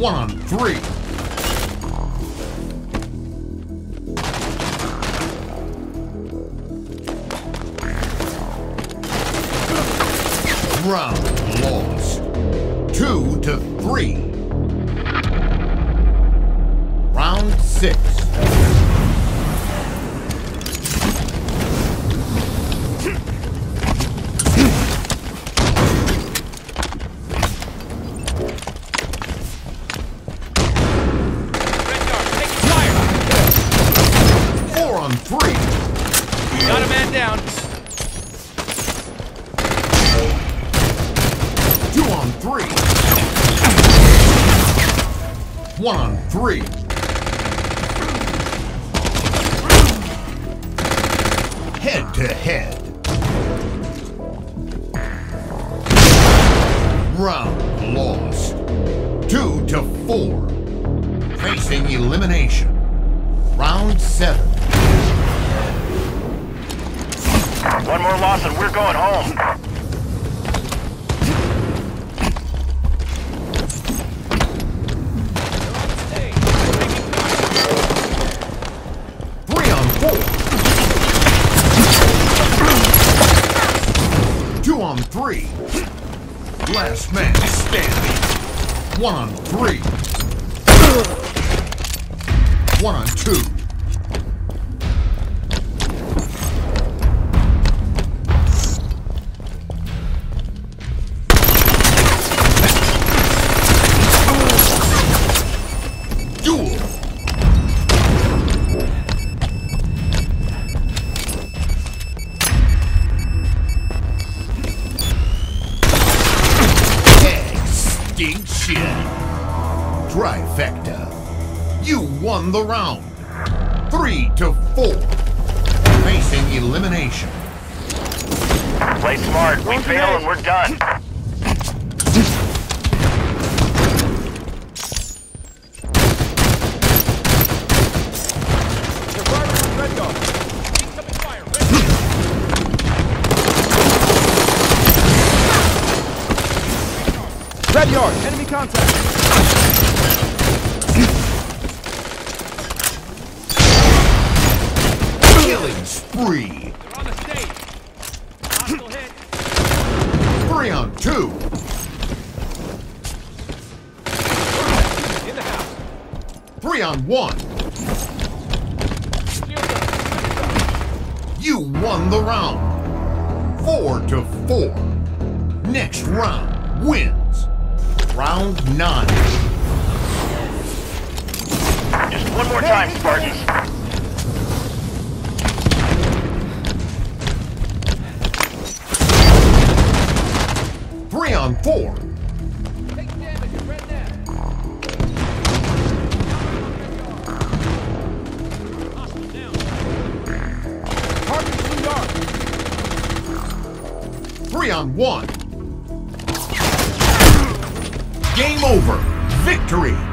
1 on 3. Round lost. 2 to 3. Round 6. On 3. Got a man down. 2 on 3. 1 on 3. Head to head. Round lost. 2 to 4. Facing elimination. Round 7. One more loss and we're going home. Three on 4. 2 on 3. Last man standing. 1 on 3. 1 on 2. Extinction. Trifecta. You won the round. 3 to 4. Facing elimination. Play smart. We fail and we're done. Red yard, enemy contact. Killing spree. They're on the stage. Hostile hit. 3 on 2. In the house. 3 on 1. You won the round. 4 to 4. Next round wins. Round 9. Just one more time, Spartans. Three on 4. Take damage at red net. Hostile down. Target blue yard. 3 on 1. Game over. Victory.